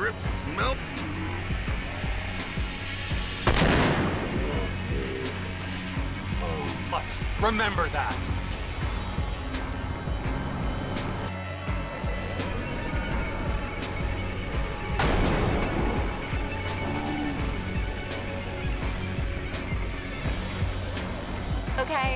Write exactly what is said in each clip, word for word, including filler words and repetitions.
trip smell. But remember that. Okay.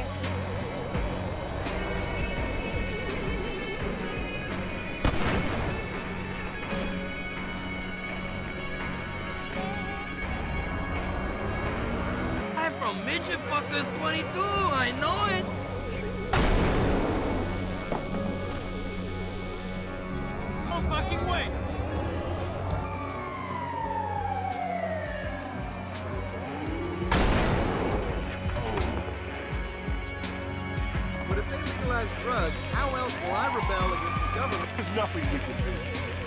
I'm from Midget Fuckers twenty-two, I know it! No fucking way! But if they legalize drugs, how else will I rebel against the government? There's nothing we can do.